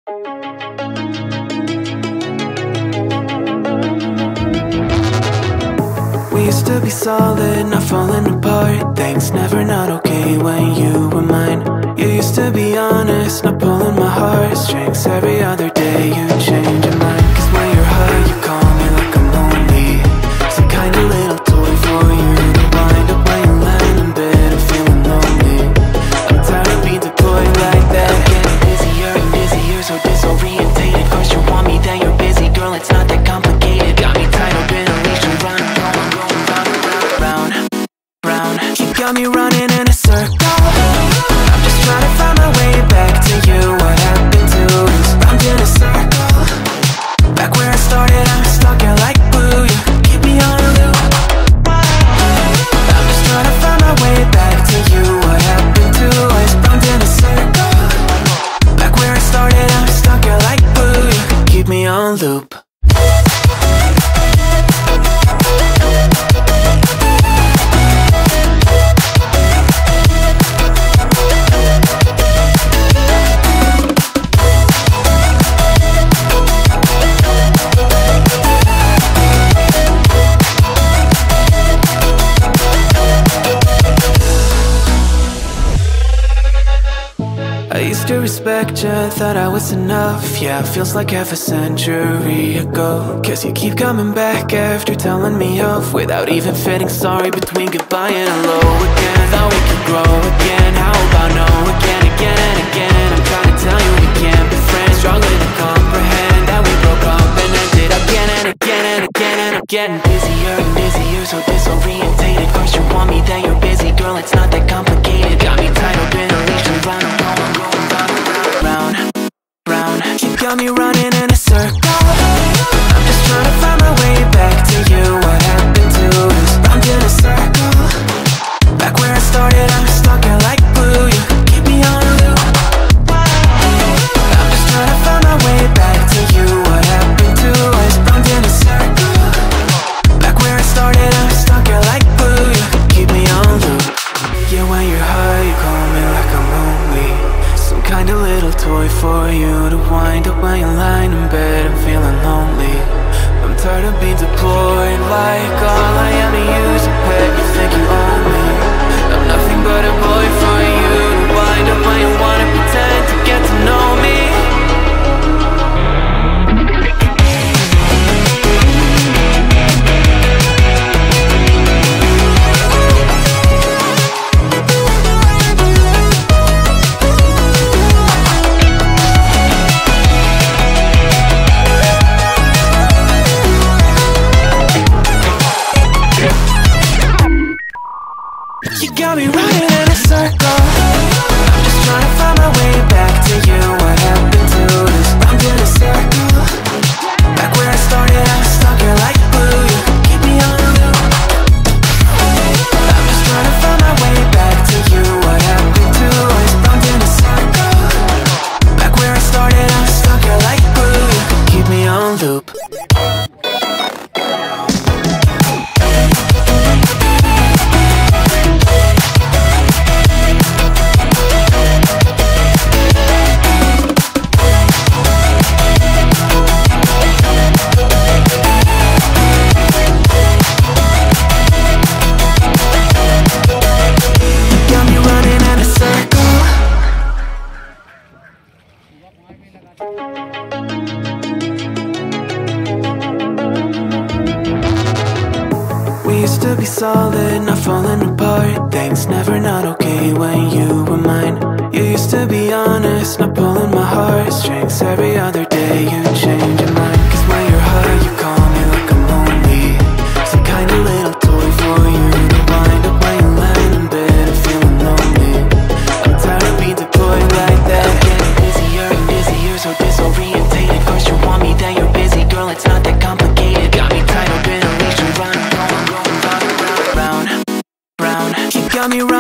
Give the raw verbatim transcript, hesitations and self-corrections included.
We used to be solid, not falling apart. Things never not okay when you were mine. You used to be honest, not pulling my heartstrings. Every other day you change your mind. Cause when you're high you call me like I'm lonely. Some kind of little toy for you to wind up when you land in bed and feeling lonely. I'm tired of being deployed like that. Getting busier and busier, so disorientated. First you want me, then you're busy. Girl, it's not that complicated. Got me tied up in a leash and run, going, going round, round, round. You got me running in a circle. I'm just trying to find my way back to you. What happened to us? Round in a circle. Back where I started, I'm stuck here like glue. You keep me on a loop. I'm just trying to find my way back to you. What happened to us? Round in a circle. Back where I started, I'm stuck here like glue. You keep me on loop. I used to respect you, thought I was enough. Yeah, feels like half a century ago. Cause you keep coming back after telling me off, without even fitting sorry between goodbye and hello again. Thought we could grow again, how about no again, again and again. I'm trying to tell you we can't be friends, struggling to comprehend that we broke up and ended again and again and again. And I'm getting busier and busier, so disorientated. First you want me, then you're busy. Girl, it's not that complicated. Got me tied up in a leash and run, going, going round, round. You got me running in a circle. I'm just trying to find my way back to you. What happened to us? Round in a circle. Back where I started, I'm stuck here like glue. You keep me on a loop. I'm just trying to find my way back to you. What happened to us? Round in a circle. Back where I started, I'm stuck here like glue. You keep me on loop. Yeah, when you're high, you call me like I'm lonely. Some kind of little toy for you to wind up when you're lying in bed and feeling lonely. I'm tired of being deployed like all I am to you's a pet. You think you own me? I'm nothing but a boy for you to wind up when you wanna pretend to get to know me. You got me running in a circle. I'm just trying to find my way back to you. What happened to us? Round in a circle. Back where I started, I'm stuck here like glue. You keep me on a loop. I'm just trying to find my way back to you. What happened to us? Round in a circle. Back where I started, I'm stuck here like glue. You keep me on loop. We used to be solid, not falling apart. Things never not okay when you were mine. You used to be honest, not pulling my heartstrings. Every other day you change your mind. Cause when you're high you call me like I'm lonely. Some kind of little toy for you to wind up when you land in bed and feeling lonely. I'm tired of being deployed like that. Getting busier and busier, so disorientated. First you want me, then you're busy. Girl, it's not that complicated. Got me tied up in a leash and run, going, going round, round, round. You got me running